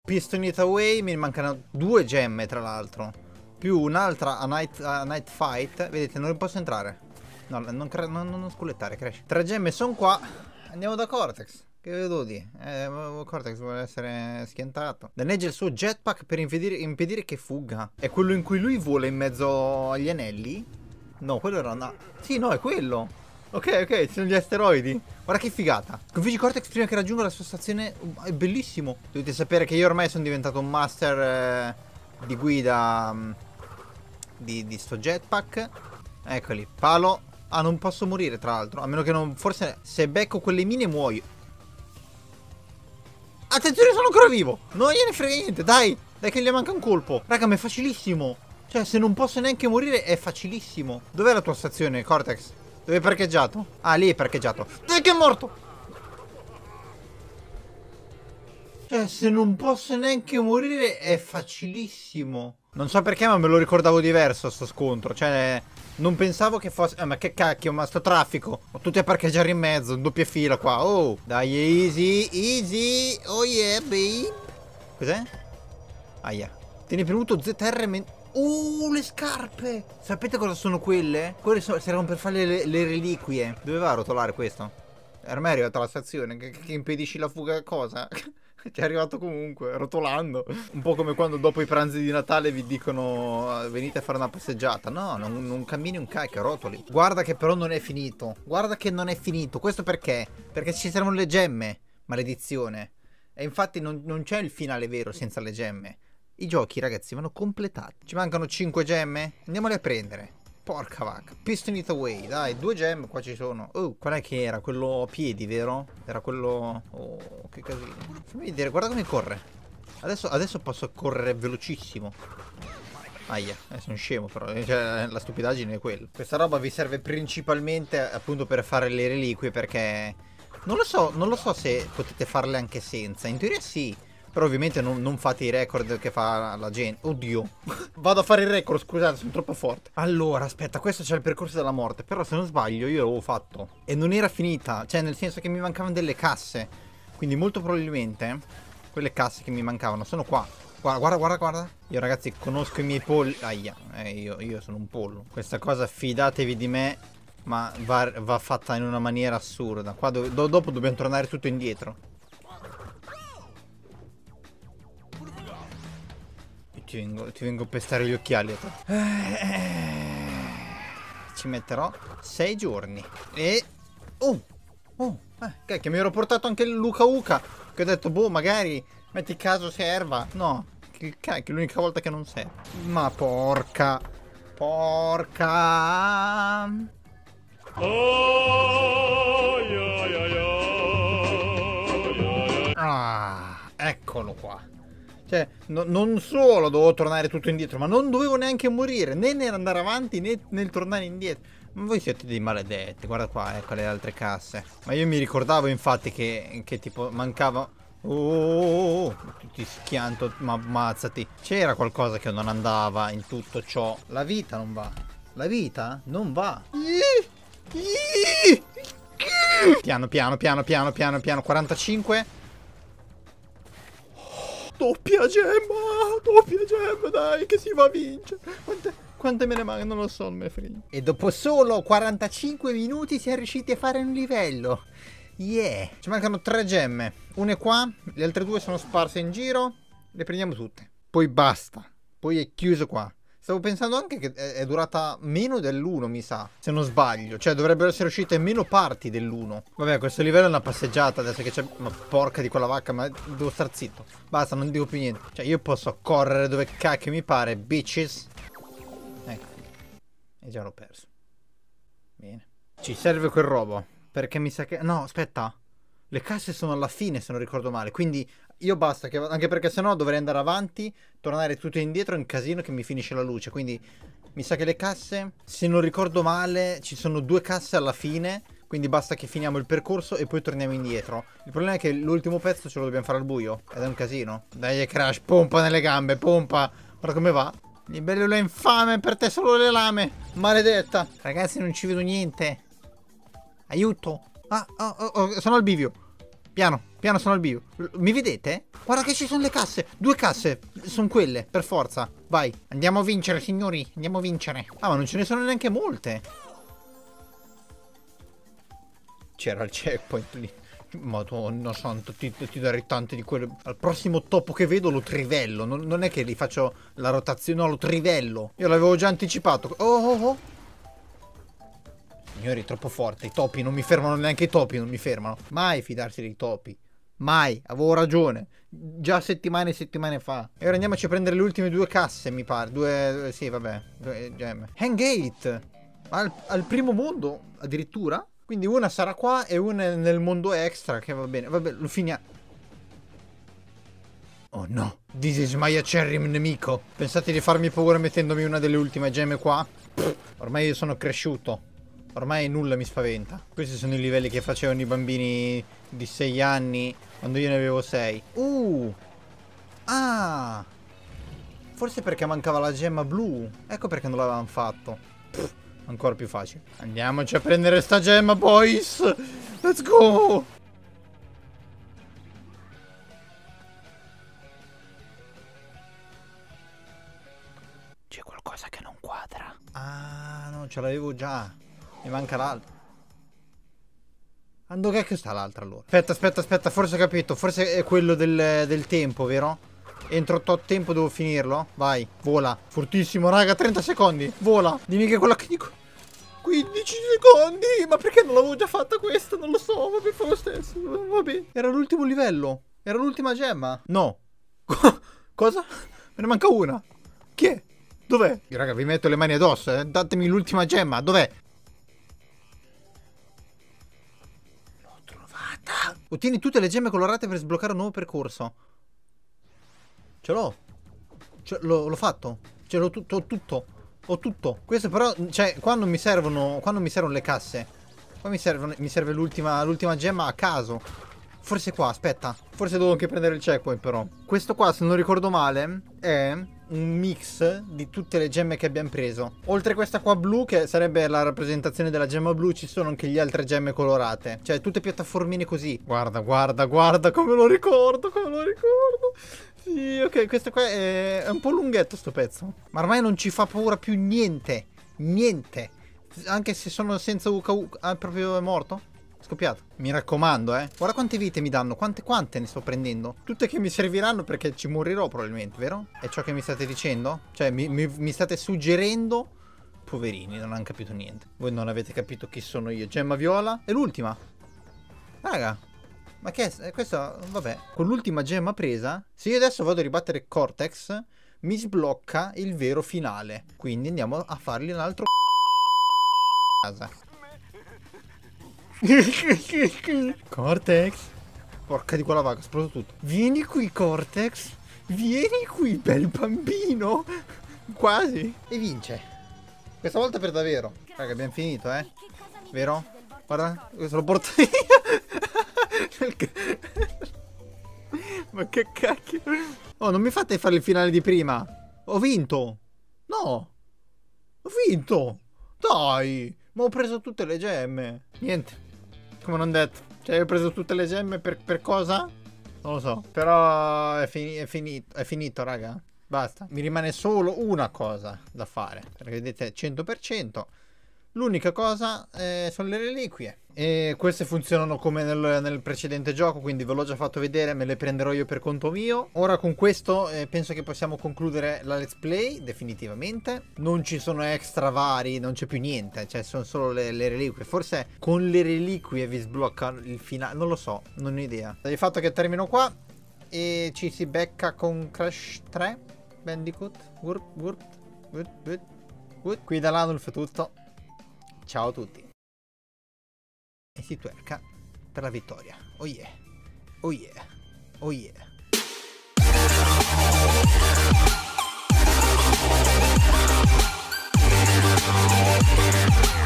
Piston It Away, mi mancano 2 gemme tra l'altro. Più un'altra a Night Fight. Vedete, non posso entrare. No, non sculettare, cresci. 3 gemme sono qua. Andiamo da Cortex. Che vedo di? Cortex vuole essere schiantato. Danneggia il suo jetpack per impedire che fugga. È quello in cui lui vola in mezzo agli anelli? No, quello era una... Sì, no, è quello. Ok, ci sono gli asteroidi. Guarda che figata. Sconfiggi Cortex prima che raggiunga la sua stazione. È bellissimo. Dovete sapere che io ormai sono diventato un master di guida di sto jetpack. Eccoli. Palo. Ah, non posso morire tra l'altro. A meno che non... Forse se becco quelle mine muoio. Attenzione, sono ancora vivo. Non gliene frega niente. Dai che gli manca un colpo. Raga, ma è facilissimo. Cioè, se non posso neanche morire è facilissimo. Dov'è la tua stazione, Cortex? Dove è parcheggiato? Ah, lì è parcheggiato. Dai che è morto. Cioè, se non posso neanche morire è facilissimo. Non so perché, ma me lo ricordavo diverso sto scontro. Cioè, non pensavo che fosse... ma che cacchio, ma sto traffico. Ho tutti a parcheggiare in mezzo, in doppia fila qua. Oh, dai, easy. Oh yeah, babe. Cos'è? Aia. Tieni premuto ZR... le scarpe! Sapete cosa sono quelle? Quelle servono per fare le reliquie. Dove va a rotolare questo? Ormai è arrivato alla stazione. Che impedisci la fuga cosa? Ti è arrivato comunque, rotolando. Un po' come quando dopo i pranzi di Natale vi dicono venite a fare una passeggiata. No, non cammini un cacchio, rotoli. Guarda che però non è finito. Guarda che non è finito. Questo perché? Perché ci servono le gemme. Maledizione. E infatti non c'è il finale vero senza le gemme. I giochi, ragazzi, vanno completati. Ci mancano 5 gemme? Andiamole a prendere. Porca vacca. Piston It Away. Dai, 2 gemme qua ci sono. Oh, qual è che era? Quello a piedi, vero? Era quello... Oh, che casino. Fammi vedere, guarda come corre. Adesso posso correre velocissimo. Aia, sono scemo però. Cioè, la stupidaggine è quella. Questa roba vi serve principalmente appunto per fare le reliquie, perché... Non lo so se potete farle anche senza. In teoria sì. Però ovviamente non fate i record che fa la gente. Oddio. Vado a fare il record, scusate, sono troppo forte. Allora, aspetta, questo c'è il percorso della morte. Però se non sbaglio io l'avevo fatto. E non era finita. Cioè, nel senso che mi mancavano delle casse. Quindi molto probabilmente quelle casse che mi mancavano sono qua. Guarda. Io ragazzi conosco i miei polli. Aia, io sono un pollo. Questa cosa fidatevi di me. Ma va fatta in una maniera assurda. Qua dopo dobbiamo tornare tutto indietro. Ti vengo a pestare gli occhiali. Ci metterò 6 giorni. E... che mi ero portato anche il Luca Uca. Che ho detto, boh, magari metti caso serva. No, che cacchio, l'unica volta che non serve. Ma porca. Eccolo qua. Cioè, non solo dovevo tornare tutto indietro, ma non dovevo neanche morire, né nell'andare avanti né nel tornare indietro. Ma voi siete dei maledetti, guarda qua, ecco le altre casse. Ma io mi ricordavo infatti che tipo mancava... ti schianto, ma ammazzati. C'era qualcosa che non andava in tutto ciò. La vita non va. La vita non va. Piano, 45. Doppia gemma, dai, che si va a vincere. Quante me ne mancano? Non lo so, non me ne frega. E dopo solo 45 minuti siamo riusciti a fare un livello. Yeah. Ci mancano 3 gemme. Una è qua, le altre 2 sono sparse in giro. Le prendiamo tutte. Poi basta. Poi è chiuso qua. Stavo pensando anche che è durata meno dell'1, mi sa, se non sbaglio. Cioè, dovrebbero essere uscite meno parti dell'1. Vabbè, questo livello è una passeggiata, adesso che c'è... Ma porca di quella vacca, ma devo star zitto. Basta, non dico più niente. Cioè, io posso correre dove cacchio mi pare, bitches. Ecco. E già l'ho perso. Bene. Ci serve quel robo, perché mi sa che... No, aspetta. Le casse sono alla fine, se non ricordo male, quindi... Io basta, che anche perché sennò dovrei andare avanti, tornare tutto indietro, è un casino che mi finisce la luce. Quindi mi sa che le casse, se non ricordo male, ci sono 2 casse alla fine. Quindi basta che finiamo il percorso e poi torniamo indietro. Il problema è che l'ultimo pezzo ce lo dobbiamo fare al buio. Ed è un casino. Dai Crash, pompa nelle gambe, pompa. Guarda come va. Libellula infame, per te solo le lame. Maledetta. Ragazzi, non ci vedo niente. Aiuto. Sono al bivio. Piano. piano sono al bio. Mi vedete? Guarda che ci sono le casse. 2 casse. Sono quelle, per forza. Vai. Andiamo a vincere, signori. Andiamo a vincere. Ah, ma non ce ne sono neanche molte. C'era il checkpoint lì. Madonna santa, ti darei tante di quelle. Al prossimo topo che vedo lo trivello. Non è che li faccio la rotazione, no, lo trivello. Io l'avevo già anticipato. Oh. Signori, troppo forte. I topi non mi fermano, neanche i topi non mi fermano. Mai fidarsi dei topi. Mai, avevo ragione. Già settimane e settimane fa. E ora andiamoci a prendere le ultime 2 casse, mi pare. Sì, vabbè. 2 gemme. Hangate. Al primo mondo, addirittura. Quindi una sarà qua e una nel mondo extra, che va bene. Vabbè, lo finiamo. Oh no, this is my acerrim nemico. Pensate di farmi paura mettendomi una delle ultime gemme qua? Ormai io sono cresciuto. Ormai nulla mi spaventa. Questi sono i livelli che facevano i bambini di 6 anni quando io ne avevo 6. Ah! Forse perché mancava la gemma blu. Ecco perché non l'avevano fatto. Ancora più facile. Andiamoci a prendere sta gemma, boys. Let's go. C'è qualcosa che non quadra. Ah, no, ce l'avevo già. Mi manca l'altra. Dov'è che sta l'altra allora? Aspetta, forse ho capito. Forse è quello del tempo, vero? Entro tot tempo devo finirlo. Vai, vola. Fortissimo, raga, 30 secondi. Vola. Dimmi che è quella che dico. 15 secondi. Ma perché non l'avevo già fatta questa? Non lo so, vabbè, fa lo stesso. Vabbè. Era l'ultimo livello. Era l'ultima gemma. No. Cosa? Me ne manca una. Chi è? Dov'è? Raga, vi metto le mani addosso, Datemi l'ultima gemma. Dov'è? L'ho trovata. Ottieni tutte le gemme colorate per sbloccare un nuovo percorso. Ce l'ho. L'ho fatto. Ce l'ho tutto. Ho tutto. Questo però, cioè, quando mi servono le casse. Qua mi serve l'ultima gemma a caso. Forse qua, aspetta. Forse devo anche prendere il checkpoint però. Questo qua, se non ricordo male, è un mix di tutte le gemme che abbiamo preso. Oltre a questa qua blu, che sarebbe la rappresentazione della gemma blu, ci sono anche le altre gemme colorate. Cioè, tutte piattaformine così. Guarda come lo ricordo, Sì, ok, questo qua è un po' lunghetto sto pezzo. Ma ormai non ci fa paura più niente. Niente. Anche se sono senza UKU. Ah, proprio è morto? Scoppiato. Mi raccomando, Guarda quante vite mi danno. Quante ne sto prendendo. Tutte che mi serviranno perché ci morirò probabilmente, vero? È ciò che mi state dicendo? Cioè, mi state suggerendo. Poverini, non hanno capito niente. Voi non avete capito chi sono io. Gemma viola. E l'ultima. Raga. Ma che è? Questo, vabbè. Con l'ultima gemma presa, se io adesso vado a ribattere Cortex, mi sblocca il vero finale. Quindi andiamo a fargli un altro casa. Cortex. Porca di quella vaga, esploso tutto. Vieni qui, Cortex. Vieni qui, bel bambino. Quasi. E vince. Questa volta per davvero. Raga, abbiamo finito, Vero? Guarda, questo lo porto via. Ma che cacchio. Oh, non mi fate fare il finale di prima. Ho vinto. No. Ho vinto. Dai. Ma ho preso tutte le gemme. Niente. Come non detto. Cioè, ho preso tutte le gemme per cosa? Non lo so. Però è finito, raga. Basta. Mi rimane solo una cosa da fare. Perché vedete, 100%. L'unica cosa sono le reliquie. E queste funzionano come nel precedente gioco, quindi ve l'ho già fatto vedere, me le prenderò io per conto mio. Ora con questo penso che possiamo concludere la let's play, definitivamente. Non ci sono extra vari, non c'è più niente, cioè sono solo le reliquie. Forse con le reliquie vi sblocca il finale, non lo so, non ho idea. Il fatto che termino qua e ci si becca con Crash 3, Bandicoot, qui da Lanulf è tutto. Ciao a tutti. E si twerca per la vittoria. Oh yeah. Oh yeah. Oh yeah.